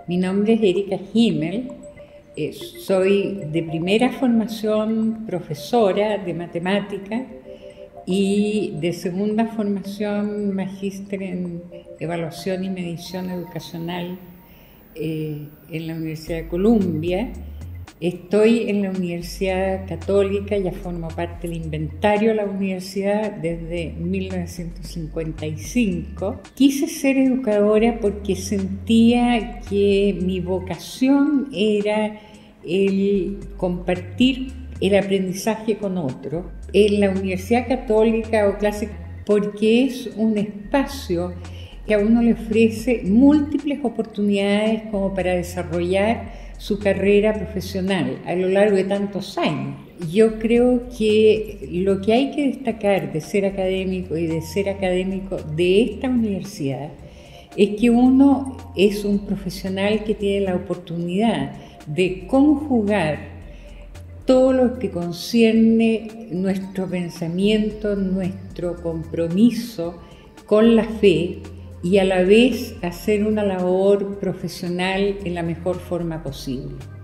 Mi nombre es Erika Himmel, soy de primera formación profesora de matemática y de segunda formación magíster en evaluación y medición educacional en la Universidad de Columbia. Estoy en la Universidad Católica, ya formo parte del inventario de la universidad desde 1955. Quise ser educadora porque sentía que mi vocación era el compartir el aprendizaje con otros. En la Universidad Católica o Clásica, porque es un espacio que a uno le ofrece múltiples oportunidades como para desarrollar su carrera profesional a lo largo de tantos años. Yo creo que lo que hay que destacar de ser académico y de ser académico de esta universidad es que uno es un profesional que tiene la oportunidad de conjugar todo lo que concierne nuestro pensamiento, nuestro compromiso con la fe y a la vez hacer una labor profesional en la mejor forma posible.